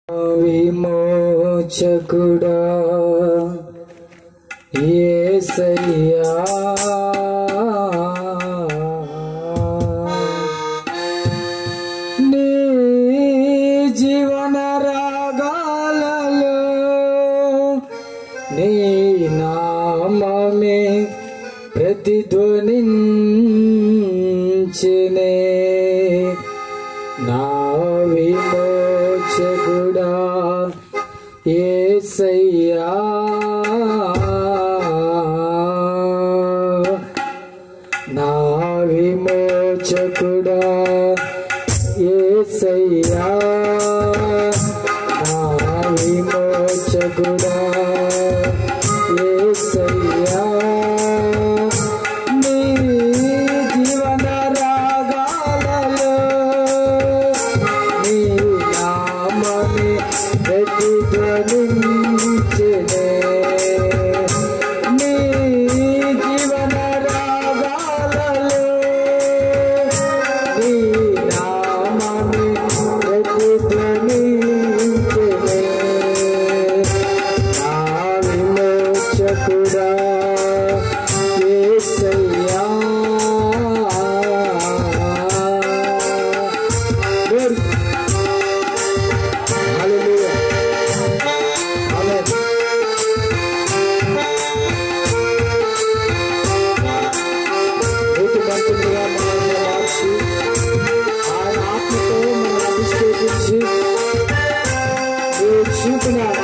విమోచకుడా యేసయ్యా నీ జీవన రాగాలలో నీ నామమే ప్రతిధ్వనించెనే నా విమోచకుడా యేసయ్యా నా విమోచకుడా యేసయ్యా నా విమోచకుడా యేసయ్యా నీ జీవన రాగాలలో నీ నామమే ప్రతిధ్వనించెనే నీ జీవన రాగాలలో నీ నామమే ప్రతిధ్వనించెనే నా విమోచకుడా యేసయ్యా ఆయన ఆత్మతో మనం అభిషేకించి చూపిన